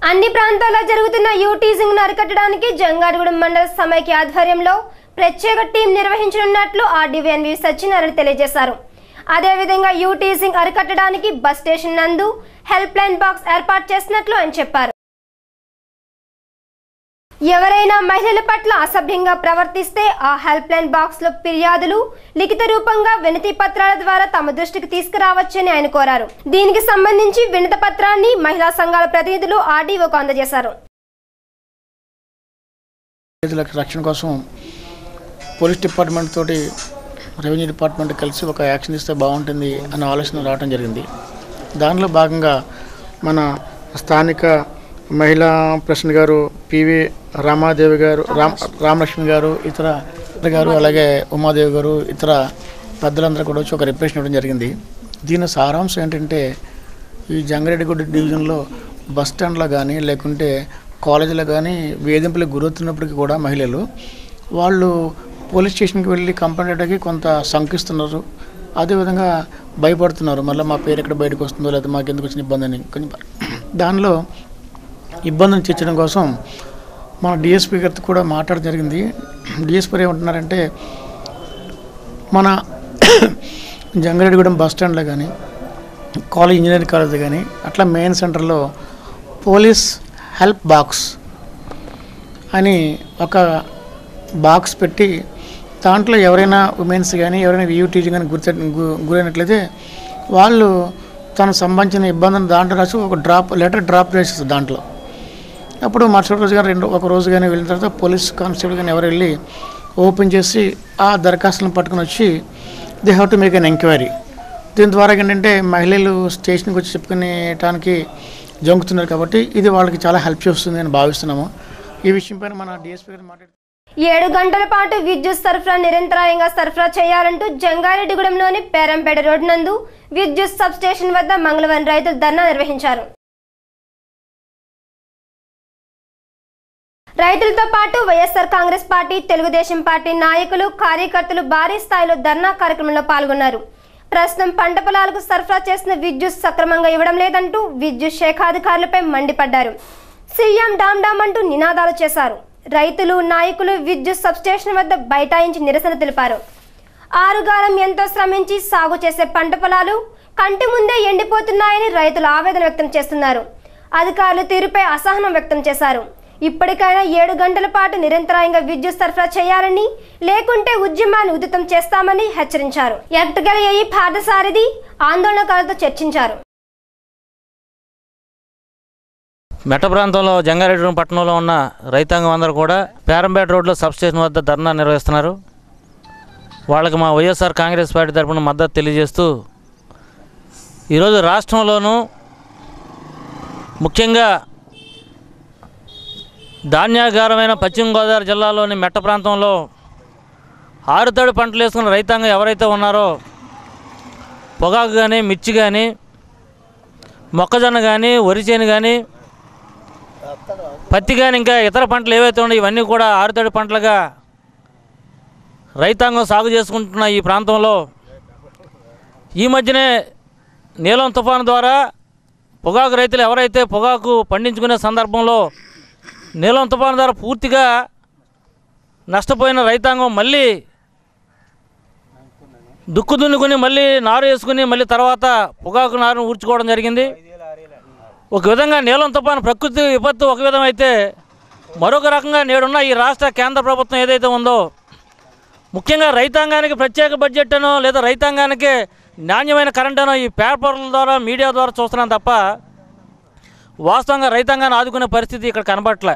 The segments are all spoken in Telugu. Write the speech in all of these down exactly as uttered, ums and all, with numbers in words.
అన్ని ప్రాంతాల్లో జరుగుతున్న యూటీజింగ్ ను అరికట్టడానికి జంగారెడ్డిగూడెం మండల సమైక్య ఆధ్వర్యంలో ప్రత్యేక టీం నిర్వహించనున్నట్లు ఆర్డీవీఎన్వి సత్యనారాయణ తెలియజేశారు. అదేవిధంగా యూటీజింగ్ అరికట్టడానికి బస్ స్టేషన్ నందు హెల్ప్ లైన్ బాక్స్ ఏర్పాటు చేసినట్లు ఆయన చెప్పారు. ఎవరైనా మహిళల పట్ల అసభ్యంగా ప్రవర్తిస్తే ఆ హెల్ప్ లైన్ బాక్స్ లో ఫిర్యాదులు లిఖిత రూపంగా వినతి పత్రాల ద్వారా తమ దృష్టికి తీసుకురావచ్చని ఆయన కోరారు. దీనికి సంబంధించి వినతి పత్రాన్ని మహిళా సంఘాల ప్రతినిధులు ఆర్డీఓకు అందజేశారు. రక్షణ కోసం పోలీస్ డిపార్ట్మెంట్ తోటి రెవెన్యూ డిపార్ట్మెంట్ కలిసి ఒక యాక్షన్ ఇస్తే బాగుంటుంది అన్న ఆలోచన రావడం జరిగింది. దానిలో భాగంగా మన స్థానిక మహిళా ప్రెసిడెంట్ గారు పివి రామాదేవి గారు రామ్ రామలక్ష్మి గారు ఇతర గారు అలాగే ఉమాదేవి గారు ఇతర పెద్దలందరూ కూడా వచ్చి ఒక రిప్రజెంట్ ఇవ్వడం జరిగింది. దీని సారాంశం ఏంటంటే ఈ జంగారెడ్డిగూడెం డివిజన్లో బస్ స్టాండ్లో కానీ లేకుంటే కాలేజీలో కానీ వేధింపులకు గురవుతున్నప్పటికీ కూడా మహిళలు వాళ్ళు పోలీస్ స్టేషన్కి వెళ్ళి కంప్లైంట్ ఇవ్వడానికి కొంత శంకిస్తున్నారు. అదేవిధంగా భయపడుతున్నారు, మళ్ళీ మా పేరు ఎక్కడ బయటకు వస్తుందో లేదా మాకు ఎందుకు వచ్చిన ఇబ్బంది అని. కొంచెం దానిలో ఇబ్బందిని తీర్చడం కోసం మన డిఎస్పీ గారితో కూడా మాట్లాడడం జరిగింది. డిఎస్పీ ఏమంటున్నారంటే మన జంగారెడ్డిగూడెం బస్ స్టాండ్లో కానీ కాలేజ్ ఇంజనీరింగ్ కాలేజ్ కానీ అట్లా మెయిన్ సెంటర్లో పోలీస్ హెల్ప్ బాక్స్ అని ఒక బాక్స్ పెట్టి దాంట్లో ఎవరైనా ఉమెన్స్ కానీ ఎవరైనా యూటీజింగ్ కానీ గుర్తు గురైనట్లయితే వాళ్ళు తనకు సంబంధించిన ఇబ్బందిని దాంట్లో రాసి ఒక డ్రాప్ లెటర్ డ్రాప్ చేసేస్తారు దాంట్లో. అప్పుడు మరుసటి రోజు కానీ రెండు ఒక రోజు కానీ వెళ్ళిన తర్వాత పోలీస్ కానిస్టేబుల్ కానీ ఎవరు వెళ్ళి ఓపెన్ చేసి ఆ దరఖాస్తులను పట్టుకుని వచ్చి they have to make an enquiry. దీని ద్వారా ఏంటంటే మహిళలు స్టేషన్కి వచ్చి చెప్పుకునేటానికి జంకుతున్నారు కాబట్టి ఇది వాళ్ళకి చాలా హెల్ప్ చేస్తుంది అని భావిస్తున్నాము. ఈ విషయం పైన మన డిఎస్పీ గారు మాట్లాడుతూ ఏడు గంటల పాటు విద్యుత్ సరఫరా నిరంతరాయంగా సరఫరా చేయాలంటూ జంగారెడ్డిగూడెంలోని పేరంపేట రోడ్డు నందు విద్యుత్ సబ్ స్టేషన్ వద్ద మంగళవారం రైతులు ధర్నా నిర్వహించారు. రైతులతో పాటు YSR Congress party, Telugu Desam party నాయకులు, కార్యకర్తలు భారీ స్థాయిలో ధర్నా కార్యక్రమంలో పాల్గొన్నారు. ప్రస్తుతం పంట పొలాలకు సరఫరా చేసిన విద్యుత్ సక్రమంగా ఇవ్వడం లేదంటూ విద్యుత్ శాఖాధికారులపై మండిపడ్డారు. సీఎం డామ్ డామ్ అంటూ నినాదాలు చేశారు. రైతులు, నాయకులు విద్యుత్ సబ్స్టేషన్ వద్ద బైఠాయించి నిరసన తెలిపారు. ఆరుగాలం ఎంతో శ్రమించి సాగు చేసే పంట పొలాలు కంటి ముందే ఎండిపోతున్నాయని రైతులు ఆవేదన వ్యక్తం చేస్తున్నారు. అధికారులు తీరుపై అసహనం వ్యక్తం చేశారు. ఇప్పటికైనా ఏడు గంటల పాటు నిరంతరాయంగా విద్యుత్ సరఫరా చేయాలని, లేకుంటే ఉద్యమాన్ని ఉధృతం చేస్తామని హెచ్చరించారు. ఎట్టగల ఏఈ పార్థసారథి ఆందోళనకారులతో చర్చించారు. మెట్ట ప్రాంతంలో జంగారెడ్డిగూడెం పట్టణంలో ఉన్న రైతాంగం అందరూ కూడా పేరంపేట రోడ్లో సబ్స్టేషన్ వద్ద ధర్నా నిర్వహిస్తున్నారు. వాళ్ళకి మా వైఎస్ఆర్ కాంగ్రెస్ పార్టీ తరఫున మద్దతు తెలియజేస్తూ ఈరోజు రాష్ట్రంలోనూ ముఖ్యంగా ధాన్యాగారమైన పశ్చిమ గోదావరి జిల్లాలోని మెట్ట ప్రాంతంలో ఆరుతడి పంటలు వేసుకున్న రైతాంగం ఎవరైతే ఉన్నారో పొగాకు కానీ, మిర్చి కానీ, మొక్కజొన్న కానీ, వరి చేను కానీ, పత్తి కానీ ఇంకా ఇతర పంటలు ఏవైతే ఉన్నాయో ఇవన్నీ కూడా ఆరుతడి పంటలుగా రైతాంగం సాగు చేసుకుంటున్న ఈ ప్రాంతంలో ఈ మధ్యనే నీలం తుఫాను ద్వారా పొగాకు రైతులు ఎవరైతే పొగాకు పండించుకునే సందర్భంలో నీలం తుఫాను ద్వారా పూర్తిగా నష్టపోయిన రైతాంగం మళ్ళీ దుక్కు దున్నుకుని మళ్ళీ నారు వేసుకుని మళ్ళీ తర్వాత పొగాకు నారును ఊడ్చుకోవడం జరిగింది. ఒక విధంగా నీలం తుఫాను ప్రకృతి విపత్తు ఒక విధం అయితే, మరొక రకంగా నేడున్న ఈ రాష్ట్ర కేంద్ర ప్రభుత్వం ఏదైతే ఉందో ముఖ్యంగా రైతాంగానికి ప్రత్యేక బడ్జెట్ అనో లేదా రైతాంగానికి నాణ్యమైన కరెంట్ అనో ఈ పేపర్ల ద్వారా మీడియా ద్వారా చూస్తున్నాం తప్ప వాస్తవంగా రైతాంగాన్ని ఆదుకునే పరిస్థితి ఇక్కడ కనబడట్లే.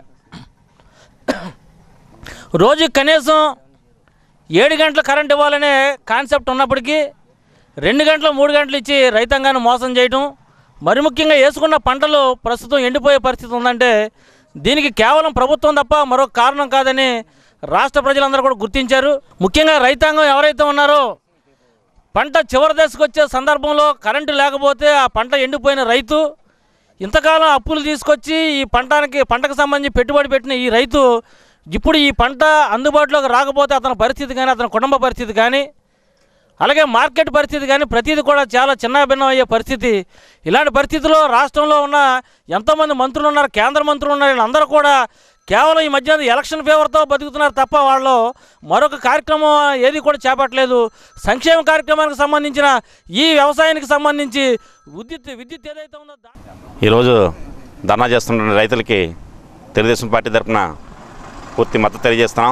రోజుకి కనీసం ఏడు గంటల కరెంట్ ఇవ్వాలనే కాన్సెప్ట్ ఉన్నప్పటికీ రెండు గంటలు మూడు గంటలు ఇచ్చి రైతాంగాన్ని మోసం చేయటం, మరి ముఖ్యంగా వేసుకున్న పంటలు ప్రస్తుతం ఎండిపోయే పరిస్థితి ఉందంటే దీనికి కేవలం ప్రభుత్వం తప్ప మరొక కారణం కాదని రాష్ట్ర ప్రజలందరూ కూడా గుర్తించారు. ముఖ్యంగా రైతాంగం ఎవరైతే ఉన్నారో పంట చివరి దశకు వచ్చే సందర్భంలో కరెంటు లేకపోతే ఆ పంట ఎండిపోయిన రైతు ఇంతకాలం అప్పులు తీసుకొచ్చి ఈ పంటకి పంటకు సంబంధించి పెట్టుబడి పెట్టిన ఈ రైతు ఇప్పుడు ఈ పంట అందుబాటులోకి రాకపోతే అతని పరిస్థితి కానీ అతని కుటుంబ పరిస్థితి కానీ అలాగే మార్కెట్ పరిస్థితి కానీ ప్రతిదీ కూడా చాలా చిన్న భిన్నం అయ్యే పరిస్థితి. ఇలాంటి పరిస్థితుల్లో రాష్ట్రంలో ఉన్న ఎంతోమంది మంత్రులు ఉన్నారు, కేంద్ర మంత్రులు ఉన్నారు, వీళ్ళందరూ కూడా కేవలం ఈ మధ్య ఎలక్షన్ ఫేవర్తో బతుకుతున్నారు తప్ప వాళ్ళు మరొక కార్యక్రమం ఏది కూడా చేపట్టలేదు. సంక్షేమ కార్యక్రమానికి సంబంధించిన ఈ వ్యవసాయానికి సంబంధించి విద్యుత్ విద్యుత్ ఏదైతే ఉందో ఈరోజు ధర్నా చేస్తున్న రైతులకి తెలుగుదేశం పార్టీ తరఫున పూర్తి మద్దతు తెలియజేస్తున్నాం.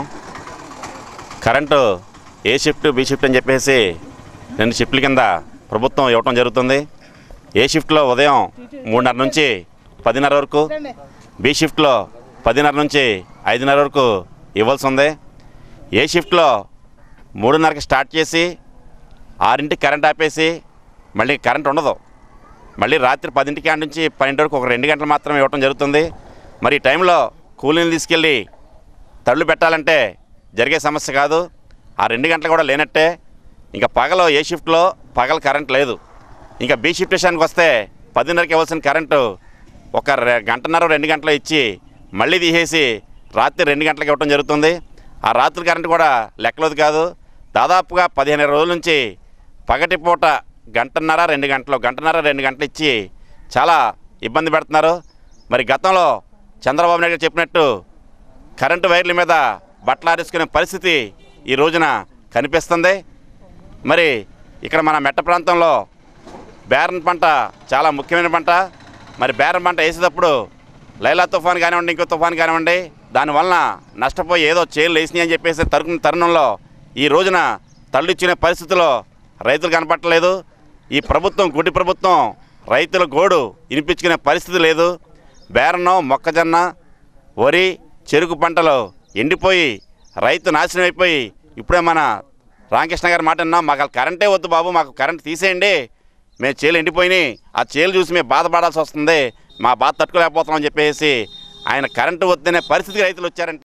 Current A shift B shift అని చెప్పేసి రెండు షిఫ్ట్ల కింద ప్రభుత్వం ఇవ్వటం జరుగుతుంది. ఏ షిఫ్ట్లో ఉదయం మూడున్నర నుంచి పదిన్నర వరకు, బి షిఫ్ట్లో పదిన్నర నుంచి ఐదున్నర వరకు ఇవ్వాల్సి ఉంది. ఏ షిఫ్ట్లో మూడున్నరకి స్టార్ట్ చేసి ఆరింటికి కరెంట్ ఆపేసి మళ్ళీ కరెంట్ ఉండదు. మళ్ళీ రాత్రి పదింటికి ఆడ నుంచి పన్నెండు వరకు ఒక రెండు గంటలు మాత్రమే ఇవ్వటం జరుగుతుంది. మరి ఈ టైంలో కూలీని తీసుకెళ్ళి తళ్ళు పెట్టాలంటే జరిగే సమస్య కాదు. ఆ రెండు గంటలు కూడా లేనట్టే. ఇంకా పగలు ఏ షిఫ్ట్లో పగలు కరెంట్ లేదు. ఇంకా బి షిఫ్ట్ విషయానికి వస్తే పదిన్నరకి ఇవ్వాల్సిన కరెంటు ఒక గంటన్నర రెండు గంటలు ఇచ్చి మళ్ళీ తీసేసి రాత్రి రెండు గంటలకు ఇవ్వటం జరుగుతుంది. ఆ రాత్రి కరెంటు కూడా లెక్కలోది కాదు. దాదాపుగా పదిహేను రోజుల నుంచి పగటిపూట గంటన్నర రెండు గంటలు గంటన్నర రెండు గంటలు ఇచ్చి చాలా ఇబ్బంది పెడుతున్నారు. మరి గతంలో చంద్రబాబు నాయుడు చెప్పినట్టు కరెంటు వైర్ల మీద బట్టలారేసుకునే పరిస్థితి ఈ రోజున కనిపిస్తుంది. మరి ఇక్కడ మన మెట్ట ప్రాంతంలో బేరన్ పంట చాలా ముఖ్యమైన పంట. మరి బేరన్ పంట వేసేటప్పుడు లైలా తుఫాన్ కానివ్వండి, ఇంకో తుఫాన్ కానివ్వండి, దానివలన నష్టపోయి ఏదో చేలు వేసినాయి అని చెప్పేసి తరుకున్న తరుణంలో ఈ రోజున తల్లిచ్చిన పరిస్థితుల్లో రైతులు కనపట్టలేదు. ఈ ప్రభుత్వం గుడి ప్రభుత్వం రైతుల గోడు వినిపించుకునే పరిస్థితి లేదు. బేరన్నం, మొక్కజొన్న, వరి, చెరుకు పంటలు ఎండిపోయి రైతు నాశనం అయిపోయి ఇప్పుడే మన రామకృష్ణ గారి మాట అన్నాం, మాకు కరెంటే వద్దు బాబు, మాకు కరెంట్ తీసేయండి, మేము చేలు ఎండిపోయినాయి, ఆ చేలు చూసి మేము బాధపడాల్సి వస్తుంది, మా బాధ తట్టుకోలేకపోతున్నాం అని చెప్పేసి ఆయన కరెంటు వద్దనే పరిస్థితికి రైతులు వచ్చారంటే